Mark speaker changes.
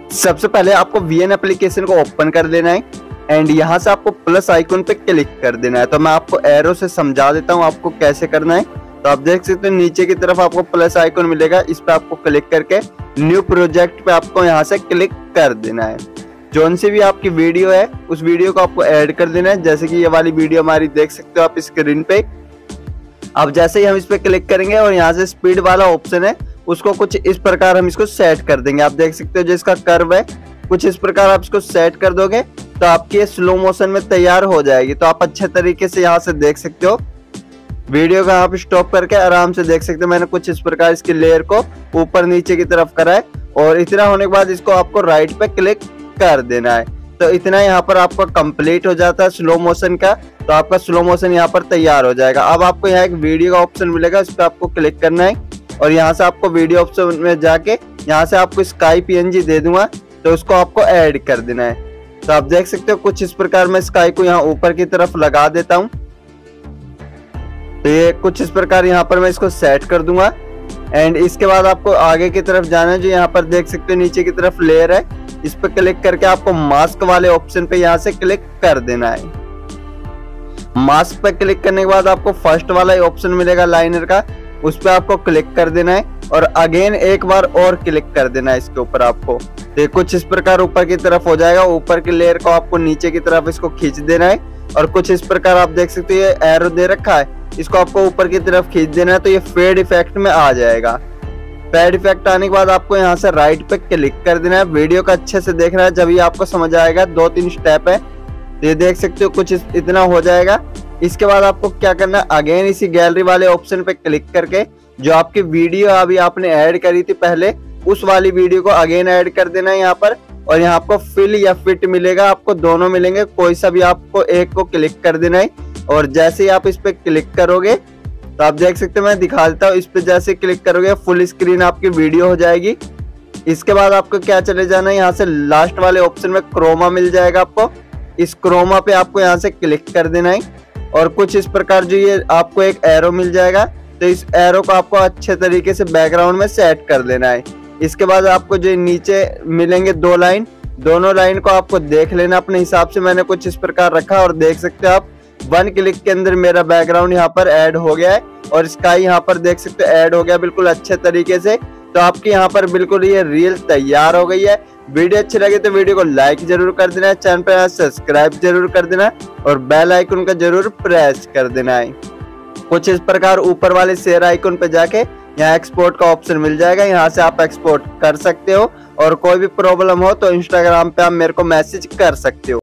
Speaker 1: सबसे पहले आपको VN एप्लीकेशन को ओपन कर लेना है एंड यहाँ से आपको प्लस आइकन पे क्लिक कर देना है। तो मैं आपको एरो से समझा देता हूँ आपको कैसे करना है। तो आप देख सकते हो नीचे की तरफ आपको प्लस आइकन मिलेगा, इस पे आपको क्लिक करके न्यू प्रोजेक्ट पे आपको यहाँ से क्लिक कर देना है। जोन सी भी आपकी वीडियो है उस वीडियो को आपको ऐड कर देना है। जैसे कि ये वाली वीडियो हमारी देख सकते हो आप स्क्रीन पे। अब जैसे ही हम इस पे क्लिक करेंगे और यहाँ से स्पीड वाला ऑप्शन है उसको कुछ इस प्रकार हम इसको सेट कर देंगे। आप देख सकते हो जो इसका कर्व है कुछ इस प्रकार आप इसको सेट कर दोगे तो आपकी स्लो मोशन में तैयार हो जाएगी। तो आप अच्छे तरीके से यहाँ से देख सकते हो, वीडियो का आप स्टॉप करके आराम से देख सकते हो। मैंने कुछ इस प्रकार इसकी लेयर को ऊपर नीचे की तरफ करा है और इतना होने के बाद इसको आपको राइट पे क्लिक कर देना है। तो इतना यहाँ पर आपका कंप्लीट हो जाता है स्लो मोशन का। तो आपका स्लो मोशन यहाँ पर तैयार हो जाएगा। अब आपको यहाँ एक वीडियो का ऑप्शन मिलेगा, इस पर आपको क्लिक करना है और यहाँ से आपको वीडियो ऑप्शन में जाके यहाँ से आपको स्काई PNG दे दूंगा तो उसको आपको ऐड कर देना है। तो आप देख सकते हो कुछ इस प्रकार मैं स्काई को यहाँ ऊपर की तरफ लगा देता हूँ। तो ये कुछ इस प्रकार यहाँ पर मैं इसको सेट कर दूंगा एंड इसके बाद आपको आगे की तरफ जाना है। जो यहाँ पर देख सकते हो नीचे की तरफ लेयर है, इस पर क्लिक करके आपको मास्क वाले ऑप्शन पे यहाँ से क्लिक कर देना है। मास्क पे क्लिक करने के बाद आपको फर्स्ट वाला ऑप्शन मिलेगा लाइनर का, उस पर आपको क्लिक कर देना है और अगेन एक बार और क्लिक कर देना है इसके ऊपर आपको। तो कुछ इस प्रकार ऊपर की तरफ हो जाएगा। ऊपर की लेयर को आपको नीचे की तरफ इसको खींच देना है और कुछ इस प्रकार आप देख सकते हो ये एरो दे रखा है, इसको आपको ऊपर की तरफ खींच देना है तो ये फेड इफेक्ट में आ जाएगा। फेड इफेक्ट आने के बाद आपको यहाँ से राइट पे क्लिक कर देना है। वीडियो का अच्छे से देखना है जब ये आपको समझ आएगा, 2-3 स्टेप है। तो ये देख सकते हो कुछ इतना हो जाएगा। इसके बाद आपको क्या करना है, अगेन इसी गैलरी वाले ऑप्शन पे क्लिक करके जो आपकी वीडियो अभी आपने ऐड करी थी पहले उस वाली वीडियो को अगेन ऐड कर देना है यहाँ पर। और यहाँ आपको फिल या फिट मिलेगा, आपको दोनों मिलेंगे, कोई सा भी आपको एक को क्लिक कर देना है। और जैसे ही आप इस पे क्लिक करोगे तो आप देख सकते हो मैं दिखा देता हूँ, इस पे जैसे क्लिक करोगे फुल स्क्रीन आपकी वीडियो हो जाएगी। इसके बाद आपको क्या चले जाना है, यहाँ से लास्ट वाले ऑप्शन में क्रोमा मिल जाएगा आपको, इस क्रोमा पे आपको यहाँ से क्लिक कर देना है और कुछ इस प्रकार जो ये आपको एक एरो मिल जाएगा तो इस एरो को आपको अच्छे तरीके से बैकग्राउंड में सेट कर लेना है। इसके बाद आपको जो नीचे मिलेंगे 2 लाइन, दोनों लाइन को आपको देख लेना अपने हिसाब से। मैंने कुछ इस प्रकार रखा और देख सकते हो आप 1 क्लिक के अंदर मेरा बैकग्राउंड यहाँ पर ऐड हो गया है और स्काई यहाँ पर देख सकते हो ऐड हो गया बिल्कुल अच्छे तरीके से। तो आपकी यहाँ पर बिल्कुल ये रील तैयार हो गई है। वीडियो अच्छी लगे तो वीडियो को लाइक जरूर कर देना है, चैनल पर सब्सक्राइब जरूर कर देना और बेल आइकन का जरूर प्रेस कर देना है। कुछ इस प्रकार ऊपर वाले शेयर आइकन पे जाके यहाँ एक्सपोर्ट का ऑप्शन मिल जाएगा, यहाँ से आप एक्सपोर्ट कर सकते हो। और कोई भी प्रॉब्लम हो तो इंस्टाग्राम पे आप मेरे को मैसेज कर सकते हो।